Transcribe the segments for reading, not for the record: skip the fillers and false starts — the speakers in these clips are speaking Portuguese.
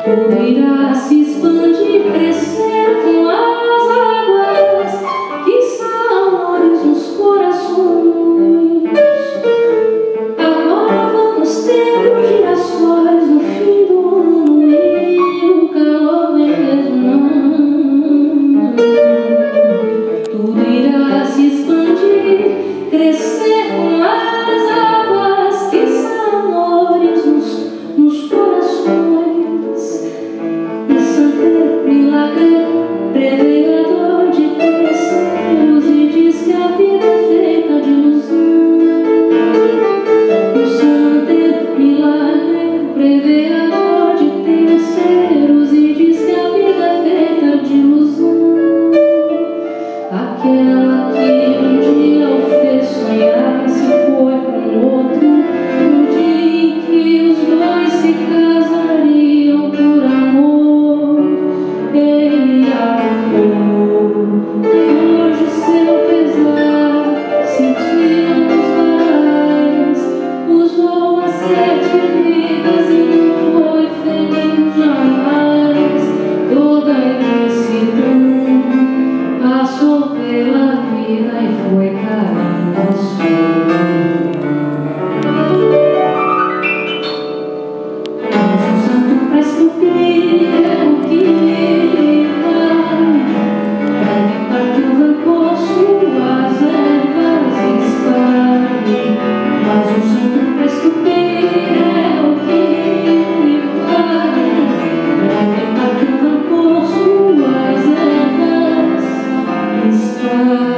Tudo irá se expandir, crescer com as águas que são amores nos corações. Agora vamos ter os girassóis no fim do ano e o calor vem resmunando. Tudo irá se expandir, crescer com as águas que são amores nos corações. Um santo milagre, preveador de terceiros, e diz que a vida é feita de ilusão. Um santo milagre, preveador de terceiros, e diz que a vida é feita de ilusão. Aquela que um dia o fez sonhar se foi com outro, no dia em que os dois se casariam por amor. Ele amou, hoje seu pesar sentia nos varais, usou as 7 vidas e não foi feliz jamais. Toda a imensidão passou pela vida e foi caindo a solidão. Mas um santo pra esculpir é o que ele vale, pra evitar que o rancor suas ervas espalhe. Mas um santo pra esculpir é o que ele vale, pra evitar que o rancor suas ervas espalhe.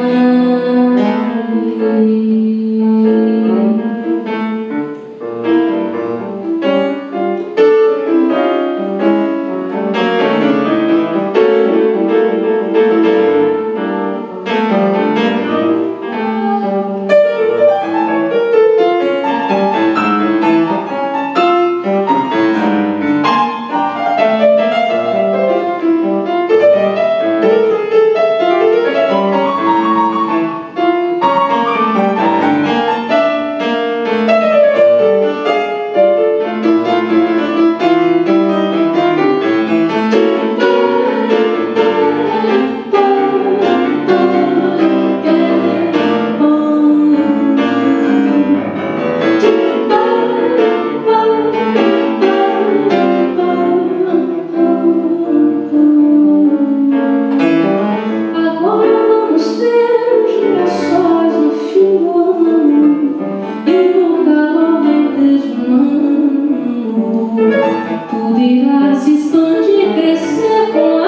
Tudo irá se expandir, crescer com